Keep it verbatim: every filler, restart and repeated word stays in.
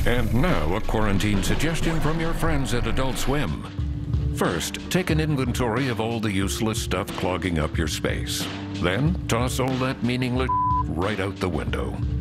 And now a quarantine suggestion from your friends at Adult Swim. First, take an inventory of all the useless stuff clogging up your space. Then, toss all that meaningless right out the window.